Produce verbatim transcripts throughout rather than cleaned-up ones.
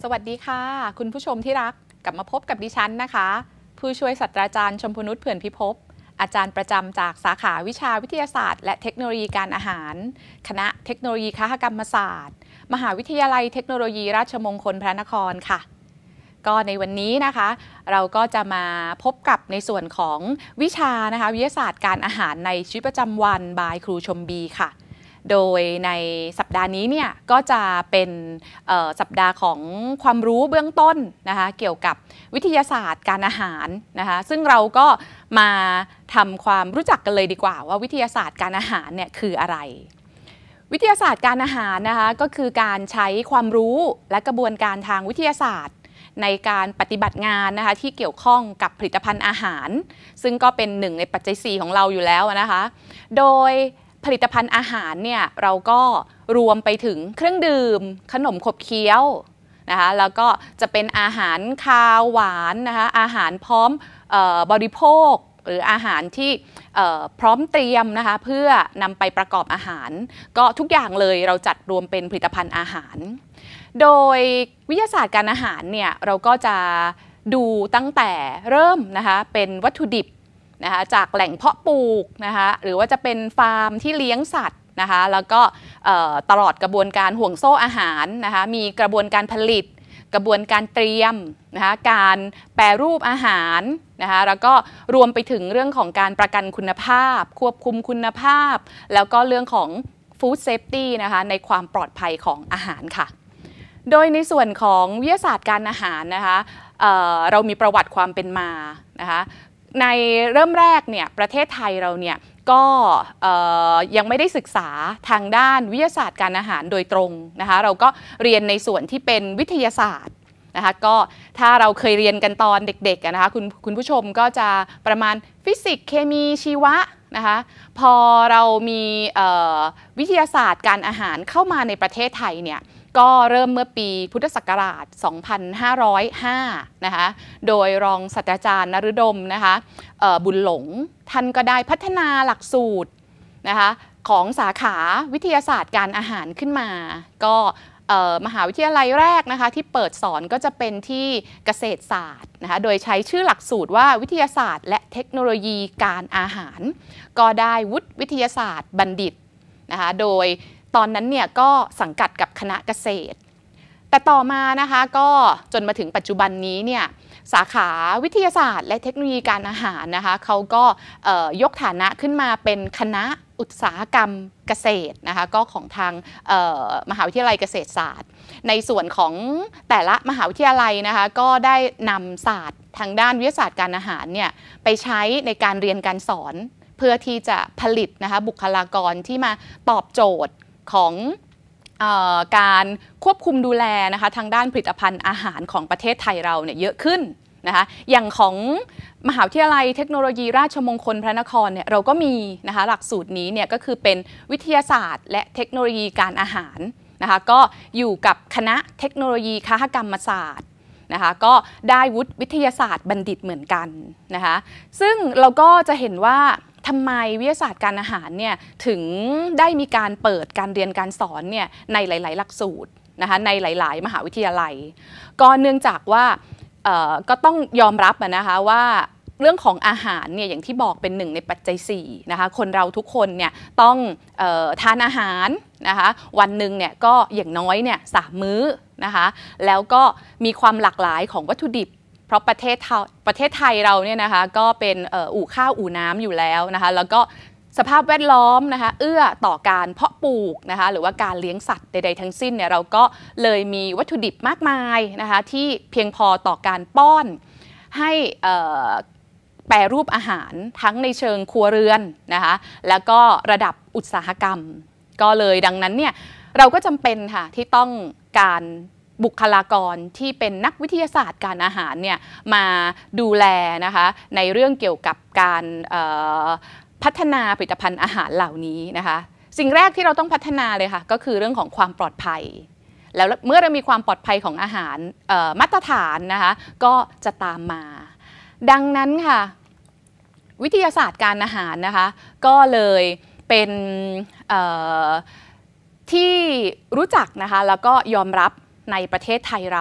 สวัสดีค่ะคุณผู้ชมที่รักกลับมาพบกับดิฉันนะคะผู้ช่วยศาสตราจารย์ชมพูนุชเผื่อนพิภพอาจารย์ประจำจากสาขาวิชาวิทยาศาสตร์และเทคโนโลยีการอาหารคณะเทคโนโลยีคหกรรมศาสตร์มหาวิทยาลัยเทคโนโลยีราชมงคลพระนครค่ะก็ในวันนี้นะคะเราก็จะมาพบกับในส่วนของวิชานะคะวิทยาศาสตร์การอาหารในชีวิตประจำวันบายครูชมบีค่ะโดยในสัปดาห์นี้เนี่ยก็จะเป็นสัปดาห์ของความรู้เบื้องต้นนะคะเกี่ยวกับวิทยาศาสตร์การอาหารนะคะซึ่งเราก็มาทำความรู้จักกันเลยดีกว่าว่าวิทยาศาสตร์การอาหารเนี่ยคืออะไรวิทยาศาสตร์การอาหารนะคะก็คือการใช้ความรู้และกระบวนการทางวิทยาศาสตร์ในการปฏิบัติงานนะคะที่เกี่ยวข้องกับผลิตภัณฑ์อาหารซึ่งก็เป็นหนึ่งในปัจจัยสี่ของเราอยู่แล้วนะคะโดยผลิตภัณฑ์อาหารเนี่ยเราก็รวมไปถึงเครื่องดื่มขนมขบเคี้ยวนะคะแล้วก็จะเป็นอาหารคาวหวานนะคะอาหารพร้อมเอ่อบริโภคหรืออาหารที่พร้อมเตรียมนะคะเพื่อนำไปประกอบอาหารก็ทุกอย่างเลยเราจัดรวมเป็นผลิตภัณฑ์อาหารโดยวิทยาศาสตร์การอาหารเนี่ยเราก็จะดูตั้งแต่เริ่มนะคะเป็นวัตถุดิบนะคะจากแหล่งเพาะปลูกนะคะหรือว่าจะเป็นฟาร์มที่เลี้ยงสัตว์นะคะแล้วก็ตลอดกระบวนการห่วงโซ่อาหารนะคะมีกระบวนการผลิตกระบวนการเตรียมนะคะการแปรรูปอาหารนะคะแล้วก็รวมไปถึงเรื่องของการประกันคุณภาพควบคุมคุณภาพแล้วก็เรื่องของ Food Safety นะคะในความปลอดภัยของอาหารค่ะโดยในส่วนของวิทยาศาสตร์การอาหารนะคะ เอ่อ เรามีประวัติความเป็นมานะคะในเริ่มแรกเนี่ยประเทศไทยเราเนี่ยก็ยังไม่ได้ศึกษาทางด้านวิทยาศาสตร์การอาหารโดยตรงนะคะเราก็เรียนในส่วนที่เป็นวิทยาศาสตร์นะคะก็ถ้าเราเคยเรียนกันตอนเด็กๆนะคะคุณคุณผู้ชมก็จะประมาณฟิสิกส์เคมีชีวะนะคะพอเรามีวิทยาศาสตร์การอาหารเข้ามาในประเทศไทยเนี่ยก็เริ่มเมื่อปีพุทธศักราช สองพันห้าร้อยห้า นะคะโดยรองศาสตราจารย์นฤดมนะคะบุญหลงท่านก็ได้พัฒนาหลักสูตรนะคะของสาขาวิทยาศาสตร์การอาหารขึ้นมาก็มหาวิทยาลัยแรกนะคะที่เปิดสอนก็จะเป็นที่เกษตรศาสตร์นะคะโดยใช้ชื่อหลักสูตรว่าวิทยาศาสตร์และเทคโนโลยีการอาหารก็ได้วุฒิวิทยาศาสตร์บัณฑิตนะคะโดยตอนนั้นเนี่ยก็สังกัดกับคณะเกษตรแต่ต่อมานะคะก็จนมาถึงปัจจุบันนี้เนี่ยสาขาวิทยาศาสตร์และเทคโนโลยีการอาหารนะคะเขาก็ยกฐานะขึ้นมาเป็นคณะอุตสาหกรรมเกษตรนะคะก็ของทางมหาวิทยาลัยเกษตรศาสตร์ในส่วนของแต่ละมหาวิทยาลัยนะคะก็ได้นำศาสตร์ทางด้านวิทยาศาสตร์การอาหารเนี่ยไปใช้ในการเรียนการสอนเพื่อที่จะผลิตนะคะบุคลากรที่มาตอบโจทย์ของเอ่อการควบคุมดูแลนะคะทางด้านผลิตภัณฑ์อาหารของประเทศไทยเราเนี่ยเยอะขึ้นนะคะอย่างของมหาวิทยาลัยเทคโนโลยีราชมงคลพระนครเนี่ยเราก็มีนะคะหลักสูตรนี้เนี่ยก็คือเป็นวิทยาศาสตร์และเทคโนโลยีการอาหารนะคะก็อยู่กับคณะเทคโนโลยีคหกรรมศาสตร์นะคะก็ได้วุฒิวิทยาศาสตร์บัณฑิตเหมือนกันนะคะซึ่งเราก็จะเห็นว่าทำไมวิทยาศาสตร์การอาหารเนี่ยถึงได้มีการเปิดการเรียนการสอนเนี่ยในหลายๆหลักสูตรนะคะในหลายๆมหาวิทยาลัยก็เนื่องจากว่าก็ต้องยอมรับนะคะว่าเรื่องของอาหารเนี่ยอย่างที่บอกเป็นหนึ่งในปัจจัยสี่นะคะคนเราทุกคนเนี่ยต้องเอ่อทานอาหารนะคะวันหนึ่งเนี่ยก็อย่างน้อยเนี่ยสามมื้อนะคะแล้วก็มีความหลากหลายของวัตถุดิบเพราะประเทศประเทศไทยเราเนี่ยนะคะก็เป็นอู่ข้าวอู่น้ำอยู่แล้วนะคะแล้วก็สภาพแวดล้อมนะคะเอื้อต่อการเพาะปลูกนะคะหรือว่าการเลี้ยงสัตว์ใดๆทั้งสิ้นเนี่ยเราก็เลยมีวัตถุดิบมากมายนะคะที่เพียงพอต่อการป้อนให้แปรรูปอาหารทั้งในเชิงครัวเรือนนะคะแล้วก็ระดับอุตสาหกรรมก็เลยดังนั้นเนี่ยเราก็จำเป็นค่ะที่ต้องการบุคลากรที่เป็นนักวิทยาศาสตร์การอาหารเนี่ยมาดูแลนะคะในเรื่องเกี่ยวกับการพัฒนาผลิตภัณฑ์อาหารเหล่านี้นะคะสิ่งแรกที่เราต้องพัฒนาเลยค่ะก็คือเรื่องของความปลอดภัยแล้วเมื่อเรามีความปลอดภัยของอาหารมาตรฐานนะคะก็จะตามมาดังนั้นค่ะวิทยาศาสตร์การอาหารนะคะก็เลยเป็นที่รู้จักนะคะแล้วก็ยอมรับในประเทศไทยเรา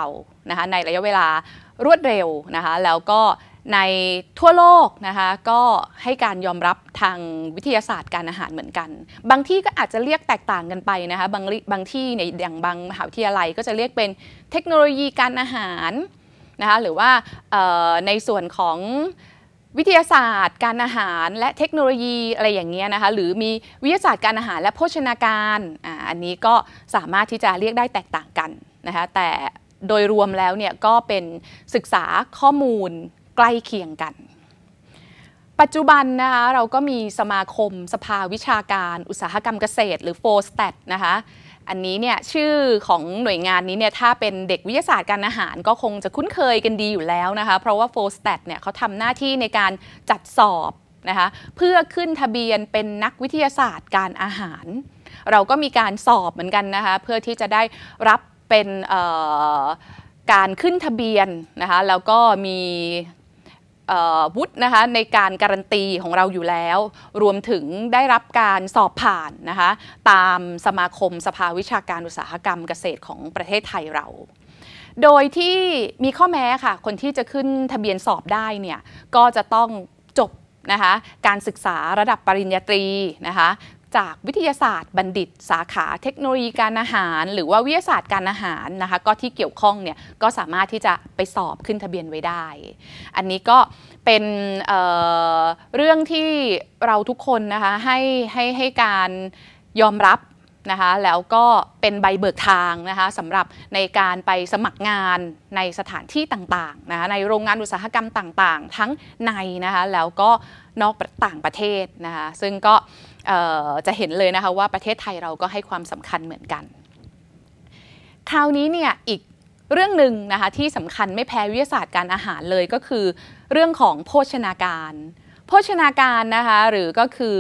นะคะในระยะเวลารวดเร็วนะคะแล้วก็ในทั่วโลกนะคะก็ให้การยอมรับทางวิทยาศาสตร์การอาหารเหมือนกันบางที่ก็อาจจะเรียกแตกต่างกันไปนะคะบางบางที่ในอย่างบางมหาวิทยาลัยก็จะเรียกเป็นเทคโนโลยีการอาหารนะคะหรือว่าในส่วนของวิทยาศาสตร์การอาหารและเทคโนโลยีอะไรอย่างเงี้ยนะคะหรือมีวิทยาศาสตร์การอาหารและโภชนาการอ่าอันนี้ก็สามารถที่จะเรียกได้แตกต่างกันนะคะแต่โดยรวมแล้วเนี่ยก็เป็นศึกษาข้อมูลใกล้เคียงกันปัจจุบันนะคะเราก็มีสมาคมสภาวิชาการอุตสาหกรรมเกษตรหรือ โฟร์ สแตท นะคะอันนี้เนี่ยชื่อของหน่วยงานนี้เนี่ยถ้าเป็นเด็กวิทยาศาสตร์การอาหารก็คงจะคุ้นเคยกันดีอยู่แล้วนะคะเพราะว่า โฟร์ สแตท เนี่ยเขาทำหน้าที่ในการจัดสอบนะคะเพื่อขึ้นทะเบียนเป็นนักวิทยาศาสตร์การอาหารเราก็มีการสอบเหมือนกันนะคะเพื่อที่จะได้รับเป็นการขึ้นทะเบียนนะคะแล้วก็มีวุฒินะคะในการการันตีของเราอยู่แล้วรวมถึงได้รับการสอบผ่านนะคะตามสมาคมสภาวิชาการอุตสาหกรรมเกษตรของประเทศไทยเราโดยที่มีข้อแม้ค่ะคนที่จะขึ้นทะเบียนสอบได้เนี่ยก็จะต้องจบนะคะการศึกษาระดับปริญญาตรีนะคะจากวิทยาศาสตร์บัณฑิตสาขาเทคโนโลยีการอาหารหรือว่าวิทยาศาสตร์การอาหารนะคะก็ที่เกี่ยวข้องเนี่ยก็สามารถที่จะไปสอบขึ้นทะเบียนไว้ได้อันนี้ก็เป็นเอ่อเรื่องที่เราทุกคนนะคะให้ให้ให้การยอมรับนะคะแล้วก็เป็นใบเบิกทางนะคะสำหรับในการไปสมัครงานในสถานที่ต่างๆนะคะในโรงงานอุตสาหกรรมต่างๆทั้งในนะคะแล้วก็นอกต่างประเทศนะคะซึ่งก็จะเห็นเลยนะคะว่าประเทศไทยเราก็ให้ความสำคัญเหมือนกันคราวนี้เนี่ยอีกเรื่องหนึ่งนะคะที่สำคัญไม่แพ้วิทยาศาสตร์การอาหารเลยก็คือเรื่องของโภชนาการโภชนาการนะคะหรือก็คือ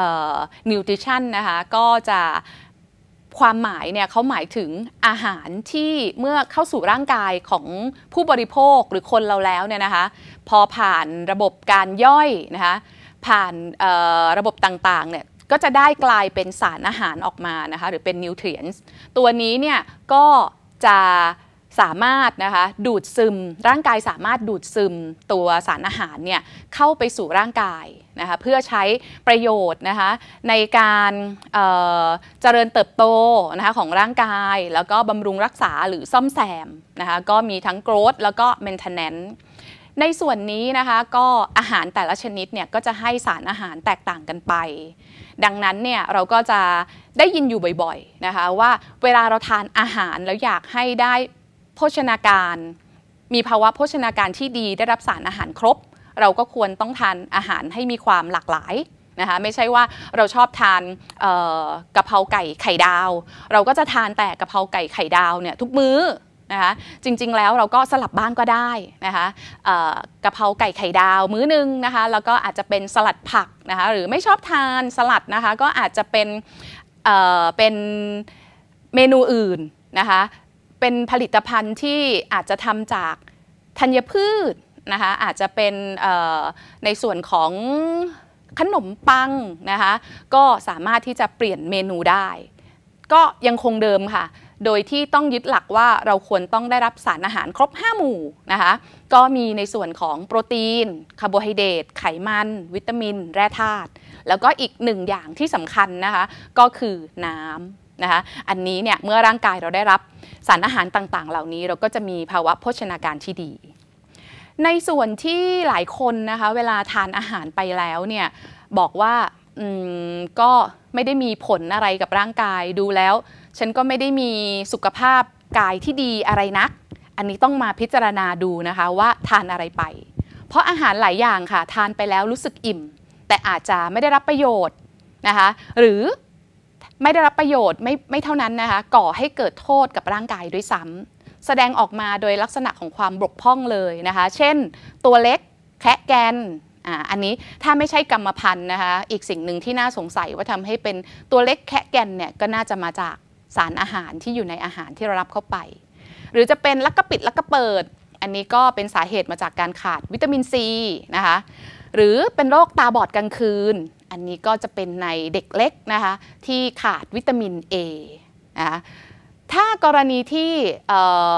nutrition นะคะก็จะความหมายเนี่ยเขาหมายถึงอาหารที่เมื่อเข้าสู่ร่างกายของผู้บริโภคหรือคนเราแล้วเนี่ยนะคะพอผ่านระบบการย่อยนะคะผ่านระบบต่างๆเนี่ยก็จะได้กลายเป็นสารอาหารออกมานะคะหรือเป็นนิวทรีนส์ตัวนี้เนี่ยก็จะสามารถนะคะดูดซึมร่างกายสามารถดูดซึมตัวสารอาหารเนี่ยเข้าไปสู่ร่างกายนะคะเพื่อใช้ประโยชน์นะคะในการเอ่อเจริญเติบโตนะคะของร่างกายแล้วก็บำรุงรักษาหรือซ่อมแซมนะคะก็มีทั้ง growth แล้วก็ maintenance ในส่วนนี้นะคะก็อาหารแต่ละชนิดเนี่ยก็จะให้สารอาหารแตกต่างกันไปดังนั้นเนี่ยเราก็จะได้ยินอยู่บ่อยๆนะคะว่าเวลาเราทานอาหารแล้วอยากให้ได้โภชนาการมีภาวะโภชนาการที่ดีได้รับสารอาหารครบเราก็ควรต้องทานอาหารให้มีความหลากหลายนะคะไม่ใช่ว่าเราชอบทานกะเพราไก่ไข่ดาวเราก็จะทานแต่กะเพราไก่ไข่ดาวเนี่ยทุกมื้อนะคะจริงๆแล้วเราก็สลับบ้างก็ได้นะคะกะเพราไก่ไข่ดาวมื้อนึงนะคะแล้วก็อาจจะเป็นสลัดผักนะคะหรือไม่ชอบทานสลัดนะคะก็อาจจะเป็นเอ่อเป็นเมนูอื่นนะคะเป็นผลิตภัณฑ์ที่อาจจะทำจากธัญพืชนะคะอาจจะเป็นในส่วนของขนมปังนะคะก็สามารถที่จะเปลี่ยนเมนูได้ก็ยังคงเดิมค่ะโดยที่ต้องยึดหลักว่าเราควรต้องได้รับสารอาหารครบห้าหมู่นะคะก็มีในส่วนของโปรตีนคาร์โบไฮเดรตไขมันวิตามินแร่ธาตุแล้วก็อีกหนึ่งอย่างที่สำคัญนะคะก็คือน้ำนะคะอันนี้เนี่ยเมื่อร่างกายเราได้รับสารอาหารต่างๆเหล่านี้เราก็จะมีภาวะโภชนาการที่ดีในส่วนที่หลายคนนะคะเวลาทานอาหารไปแล้วเนี่ยบอกว่าอืมก็ไม่ได้มีผลอะไรกับร่างกายดูแล้วฉันก็ไม่ได้มีสุขภาพกายที่ดีอะไรนักอันนี้ต้องมาพิจารณาดูนะคะว่าทานอะไรไปเพราะอาหารหลายอย่างค่ะทานไปแล้วรู้สึกอิ่มแต่อาจจะไม่ได้รับประโยชน์นะคะหรือไม่ได้รับประโยชน์ไม่ไม่เท่านั้นนะคะก่อให้เกิดโทษกับร่างกายด้วยซ้ำแสดงออกมาโดยลักษณะของความบกพร่องเลยนะคะเช่นตัวเล็กแคะแกนอ่าอันนี้ถ้าไม่ใช่กรรมพันธุ์นะคะอีกสิ่งหนึ่งที่น่าสงสัยว่าทำให้เป็นตัวเล็กแคะแกนเนี่ยก็น่าจะมาจากสารอาหารที่อยู่ในอาหารที่เรารับเข้าไปหรือจะเป็นลักกะปิดลักกะเปิดอันนี้ก็เป็นสาเหตุมาจากการขาดวิตามินซีนะคะหรือเป็นโรคตาบอดกลางคืนอันนี้ก็จะเป็นในเด็กเล็กนะคะที่ขาดวิตามิน A นะคะถ้ากรณีที่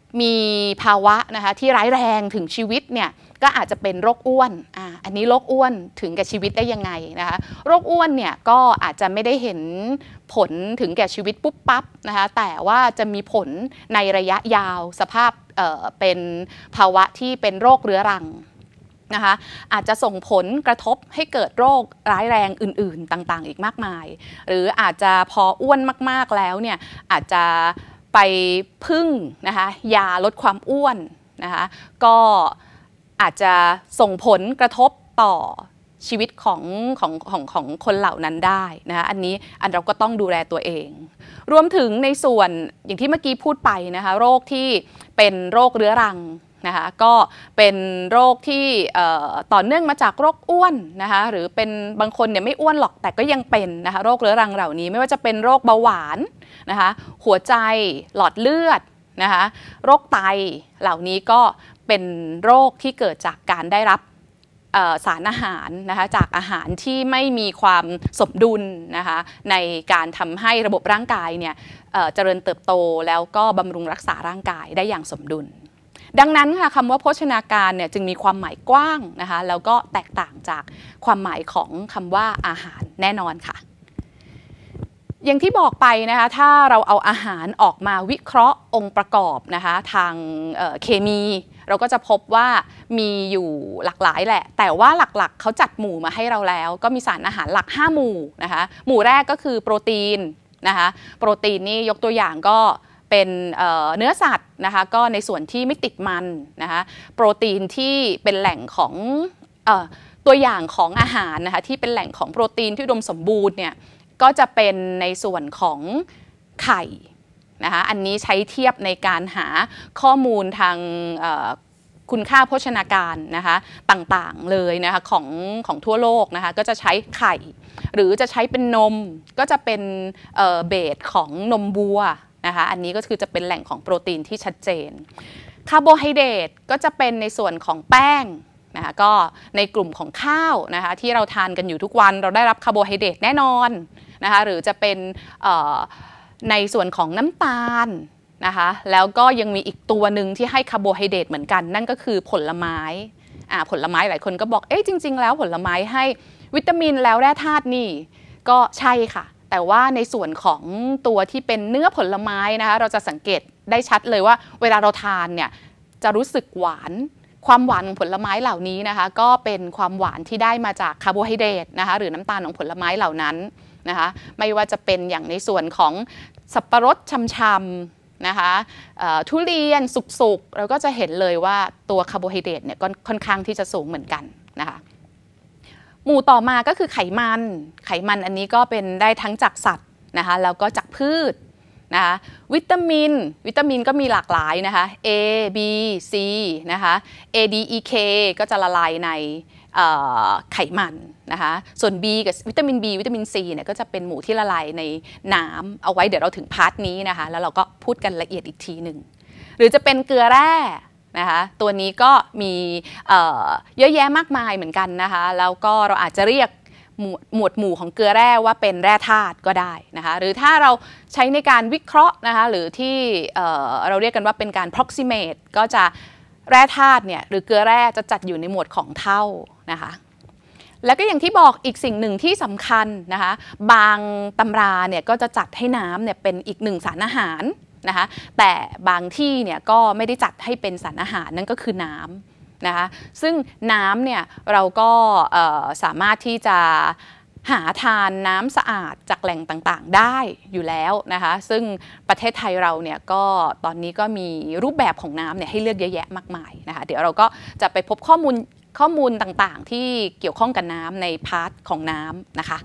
มีภาวะนะคะที่ร้ายแรงถึงชีวิตเนี่ยก็อาจจะเป็นโรคอ้วนอ่าอันนี้โรคอ้วนถึงแก่ชีวิตได้ยังไงนะคะโรคอ้วนเนี่ยก็อาจจะไม่ได้เห็นผลถึงแก่ชีวิตปุ๊บปั๊บนะคะแต่ว่าจะมีผลในระยะยาวสภาพเอ่อเป็นภาวะที่เป็นโรคเรื้อรังนะคะอาจจะส่งผลกระทบให้เกิดโรคร้ายแรงอื่นๆต่างๆอีกมากมายหรืออาจจะพออ้วนมากๆแล้วเนี่ยอาจจะไปพึ่งนะคะยาลดความอ้วนนะคะก็อาจจะส่งผลกระทบต่อชีวิตของของของของคนเหล่านั้นได้นะคะอันนี้อันเราก็ต้องดูแลตัวเองรวมถึงในส่วนอย่างที่เมื่อกี้พูดไปนะคะโรคที่เป็นโรคเรื้อรังนะคะก็เป็นโรคที่ต่อเนื่องมาจากโรคอ้วนนะคะหรือเป็นบางคนเนี่ยไม่อ้วนหรอกแต่ก็ยังเป็นนะคะโรคเรื้อรังเหล่านี้ไม่ว่าจะเป็นโรคเบาหวานนะคะหัวใจหลอดเลือดนะคะโรคไตเหล่านี้ก็เป็นโรคที่เกิดจากการได้รับสารอาหารนะคะจากอาหารที่ไม่มีความสมดุลนะคะในการทำให้ระบบร่างกายเนี่ยเจริญเติบโตแล้วก็บำรุงรักษาร่างกายได้อย่างสมดุลดังนั้นค่ะคำว่าโภชนาการเนี่ยจึงมีความหมายกว้างนะคะแล้วก็แตกต่างจากความหมายของคำว่าอาหารแน่นอนค่ะอย่างที่บอกไปนะคะถ้าเราเอาอาหารออกมาวิเคราะห์องค์ประกอบนะคะทางเคมีเราก็จะพบว่ามีอยู่หลากหลายแหละแต่ว่าหลักๆเขาจัดหมู่มาให้เราแล้วก็มีสารอาหารหลักห้าหมู่นะคะหมู่แรกก็คือโปรตีนนะคะโปรตีนนี่ยกตัวอย่างก็เป็นเนื้อสัตว์นะคะก็ในส่วนที่ไม่ติดมันนะคะโปรตีนที่เป็นแหล่งของตัวอย่างของอาหารนะคะที่เป็นแหล่งของโปรตีนที่อุดมสมบูรณ์เนี่ยก็จะเป็นในส่วนของไข่นะคะอันนี้ใช้เทียบในการหาข้อมูลทางคุณค่าโภชนาการนะคะต่างๆเลยนะคะของของทั่วโลกนะคะก็จะใช้ไข่หรือจะใช้เป็นนมก็จะเป็นเบสของนมวัวนะคะอันนี้ก็คือจะเป็นแหล่งของโปรตีนที่ชัดเจนคาร์โบไฮเดรตก็จะเป็นในส่วนของแป้งนะคะก็ในกลุ่มของข้าวนะคะที่เราทานกันอยู่ทุกวันเราได้รับคาร์โบไฮเดรตแน่นอนนะคะหรือจะเป็นในส่วนของน้ำตาลนะคะแล้วก็ยังมีอีกตัวหนึ่งที่ให้คาร์โบไฮเดรตเหมือนกันนั่นก็คือผลไม้อ่าผลไม้หลายคนก็บอกเอ๊ะจริงๆแล้วผลไม้ให้วิตามินแล้วแร่ธาตุนี่ก็ใช่ค่ะแต่ว่าในส่วนของตัวที่เป็นเนื้อผลไม้นะคะเราจะสังเกตได้ชัดเลยว่าเวลาเราทานเนี่ยจะรู้สึกหวานความหวานของผลไม้เหล่านี้นะคะก็เป็นความหวานที่ได้มาจากคาร์โบไฮเดรตนะคะหรือน้ำตาลของผลไม้เหล่านั้นนะคะไม่ว่าจะเป็นอย่างในส่วนของสับปะรดช่ำๆนะคะทุเรียนสุกๆเราก็จะเห็นเลยว่าตัวคาร์โบไฮเดรตเนี่ยก็ค่อนข้างที่จะสูงเหมือนกันนะคะหมู่ต่อมาก็คือไขมันไขมันอันนี้ก็เป็นได้ทั้งจากสัตว์นะคะแล้วก็จากพืชนะคะวิตามินวิตามินก็มีหลากหลายนะคะ A B C นะคะ A D E K ก็จะละลายในไขมันนะคะส่วน B กับวิตามิน B วิตามิน C เนี่ยก็จะเป็นหมู่ที่ละลายในน้ำเอาไว้เดี๋ยวเราถึงพาร์ทนี้นะคะแล้วเราก็พูดกันละเอียดอีกทีหนึ่งหรือจะเป็นเกลือแร่นะคะตัวนี้ก็มีเอ่อเยอะแยะมากมายเหมือนกันนะคะแล้วก็เราอาจจะเรียกหมวดหมู่ของเกลือแร่ว่าเป็นแร่ธาตุก็ได้นะคะหรือถ้าเราใช้ในการวิเคราะห์นะคะหรือที่เอ่อเราเรียกกันว่าเป็นการ proximate ก็จะแร่ธาตุเนี่ยหรือเกลือแร่จะจัดอยู่ในหมวดของเท่านะคะแล้วก็อย่างที่บอกอีกสิ่งหนึ่งที่สำคัญนะคะบางตำราเนี่ยก็จะจัดให้น้ำเนี่ยเป็นอีกหนึ่งสารอาหารนะคะแต่บางที่เนี่ยก็ไม่ได้จัดให้เป็นสารอาหารนั่นก็คือน้ำนะคะซึ่งน้ำเนี่ยเราก็สามารถที่จะหาทานน้ำสะอาดจากแหล่งต่างๆได้อยู่แล้วนะคะซึ่งประเทศไทยเราเนี่ยก็ตอนนี้ก็มีรูปแบบของน้ำเนี่ยให้เลือกเยอะแยะมากมายนะคะเดี๋ยวเราก็จะไปพบข้อมูลข้อมูลต่างๆที่เกี่ยวข้องกับน้ำในพาร์ทของน้ำนะคะ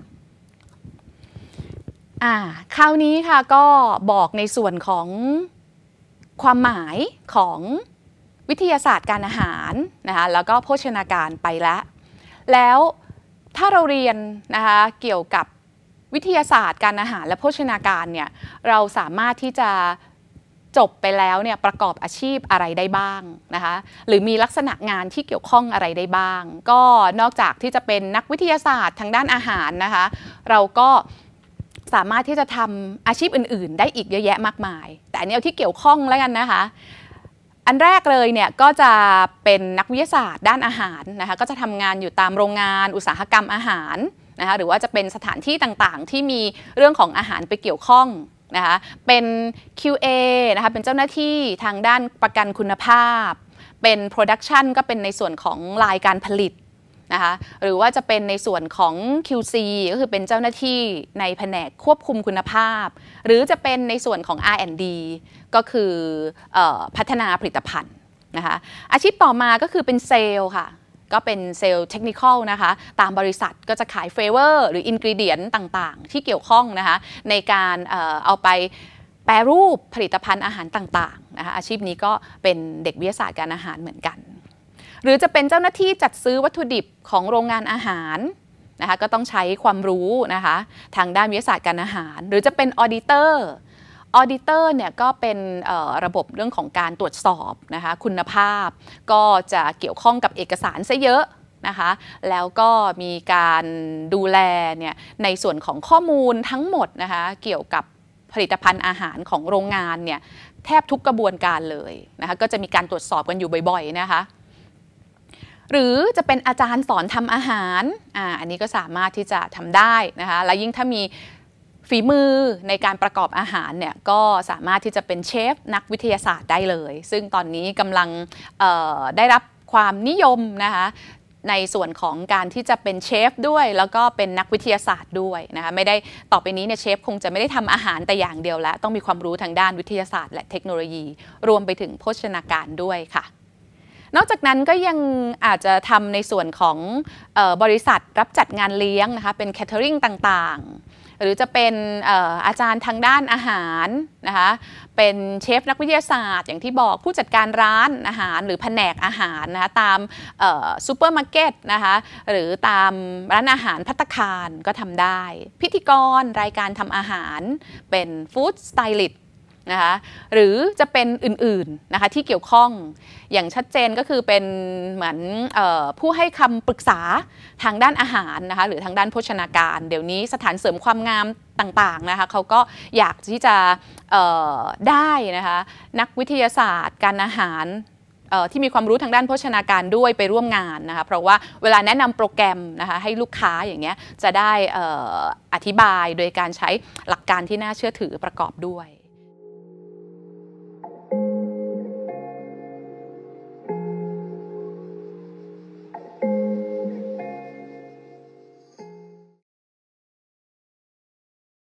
อ่าคราวนี้ค่ะก็บอกในส่วนของความหมายของวิทยาศาสตร์การอาหารนะคะแล้วก็โภชนาการไปแล้วแล้วถ้าเราเรียนนะคะเกี่ยวกับวิทยาศาสตร์การอาหารและโภชนาการเนี่ยเราสามารถที่จะจบไปแล้วเนี่ยประกอบอาชีพอะไรได้บ้างนะคะหรือมีลักษณะงานที่เกี่ยวข้องอะไรได้บ้างก็นอกจากที่จะเป็นนักวิทยาศาสตร์ทางด้านอาหารนะคะเราก็สามารถที่จะทำอาชีพอื่นๆได้อีกเยอะแยะมากมายแต่อันนี้เอาที่เกี่ยวข้องแล้วกันนะคะอันแรกเลยเนี่ยก็จะเป็นนักวิทยาศาสตร์ด้านอาหารนะคะก็จะทำงานอยู่ตามโรงงานอุตสาหกรรมอาหารนะคะหรือว่าจะเป็นสถานที่ต่างๆที่มีเรื่องของอาหารไปเกี่ยวข้องนะคะเป็น คิว เอ นะคะเป็นเจ้าหน้าที่ทางด้านประกันคุณภาพเป็น Production ก็เป็นในส่วนของรายการผลิตนะคะหรือว่าจะเป็นในส่วนของ คิว ซี ก็คือเป็นเจ้าหน้าที่ในแผนกควบคุมคุณภาพหรือจะเป็นในส่วนของ อาร์ แอนด์ ดี ก็คือเอ่อพัฒนาผลิตภัณฑ์นะคะอาชีพต่อมาก็คือเป็นเซลล์ค่ะก็เป็นเซลล์เทคนิคอลนะคะตามบริษัทก็จะขายเฟเวอร์หรืออินกรีเดียนต่างๆที่เกี่ยวข้องนะคะในการเอ่อเอาไปแปรรูปผลิตภัณฑ์อาหารต่างๆนะคะอาชีพนี้ก็เป็นเด็กวิทยาศาสตร์การอาหารเหมือนกันหรือจะเป็นเจ้าหน้าที่จัดซื้อวัตถุดิบของโรงงานอาหารนะคะก็ต้องใช้ความรู้นะคะทางด้านวิทยาศาสตร์การอาหารหรือจะเป็นออดิเตอร์ออดิเตอร์เนี่ยก็เป็นระบบเรื่องของการตรวจสอบนะคะคุณภาพก็จะเกี่ยวข้องกับเอกสารซะเยอะนะคะแล้วก็มีการดูแลเนี่ยในส่วนของข้อมูลทั้งหมดนะคะเกี่ยวกับผลิตภัณฑ์อาหารของโรงงานเนี่ยแทบทุกกระบวนการเลยนะคะก็จะมีการตรวจสอบกันอยู่บ่อยๆนะคะหรือจะเป็นอาจารย์สอนทำอาหารอ่าอันนี้ก็สามารถที่จะทำได้นะคะและยิ่งถ้ามีฝีมือในการประกอบอาหารเนี่ยก็สามารถที่จะเป็นเชฟนักวิทยาศาสตร์ได้เลยซึ่งตอนนี้กำลังได้รับความนิยมนะคะในส่วนของการที่จะเป็นเชฟด้วยแล้วก็เป็นนักวิทยาศาสตร์ด้วยนะคะไม่ได้ต่อไปนี้เนี่ยเชฟคงจะไม่ได้ทำอาหารแต่อย่างเดียวแล้วต้องมีความรู้ทางด้านวิทยาศาสตร์และเทคโนโลยีรวมไปถึงโภชนาการด้วยค่ะนอกจากนั้นก็ยังอาจจะทำในส่วนของเอ่อบริษัทรับจัดงานเลี้ยงนะคะเป็นแคเทอริงต่างๆหรือจะเป็นเอ่ออาจารย์ทางด้านอาหารนะคะเป็นเชฟนักวิทยาศาสตร์อย่างที่บอกผู้จัดการร้านอาหารหรือแผนกอาหารนะคะตามซูเปอร์มาร์เก็ตนะคะหรือตามร้านอาหารภัตตาคารก็ทำได้พิธีกรรายการทำอาหารเป็นฟู้ดสไตลิสต์นะคะหรือจะเป็นอื่นๆนะคะที่เกี่ยวข้องอย่างชัดเจนก็คือเป็นเหมือนเอ่อผู้ให้คำปรึกษาทางด้านอาหารนะคะหรือทางด้านโภชนาการเดี๋ยวนี้สถานเสริมความงามต่างๆนะคะเขาก็อยากที่จะเอ่อได้นะคะนักวิทยาศาสตร์การอาหารที่มีความรู้ทางด้านโภชนาการด้วยไปร่วมงานนะคะเพราะว่าเวลาแนะนำโปรแกรมนะคะให้ลูกค้าอย่างเงี้ยจะได้อธิบายโดยการใช้หลักการที่น่าเชื่อถือประกอบด้วย